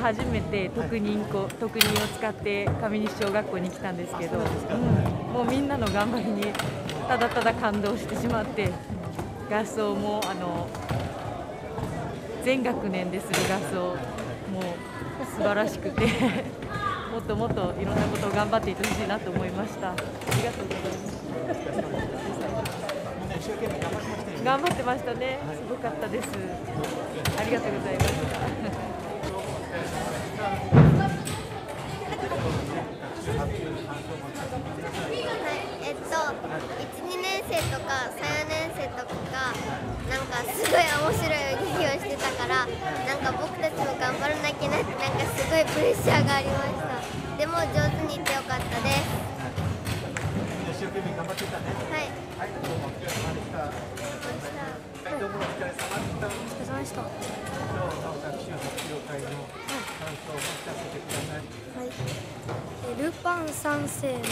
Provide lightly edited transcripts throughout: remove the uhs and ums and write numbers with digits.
初めて特任を使って上西小学校に来たんですけど、もうみんなの頑張りにただただ感動してしまって、合奏も全学年でする合奏もう素晴らしくてもっともっといろんなことを頑張っていってほしいなと思いました。ありがとうございます。頑張ってましたね。すごかったです。ありがとうございました。 1、2年生とか3、4年生とかがなんかすごい面白い泳ぎをしてたから、なんか僕たちも頑張らなきゃなって、なんかすごいプレッシャーがありました。でも上手にいってよかったです。 一生懸命頑張ってたね。 はい。 はい、どうもお疲れ様でした。どうもお疲れ様でした。 お疲れ様でした。 今日の学習発表会の感想を聞かせてください。 はい。ルパン三世の、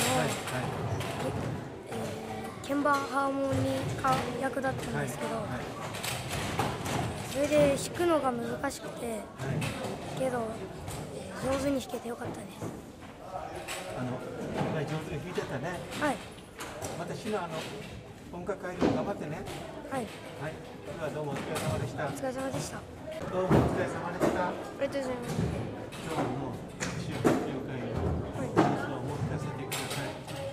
鍵盤ハーモニカ役だったんですけど、それで弾くのが難しくて、けど上手に弾けてよかったです。 上手に弾いてたね。 はい。 私の音楽会でも頑張ってね。 はい。 はい。ではどうもお疲れ様でした。 お疲れ様でした。 どうもお疲れ様でした。 ありがとうございます。 今日の学習発表会の感想を聞かせてください。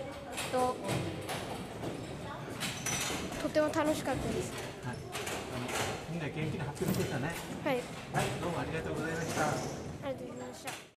とても楽しかったです。 はい。みんな元気に発表してたね。 はい。 はい、どうもありがとうございました。 ありがとうございました。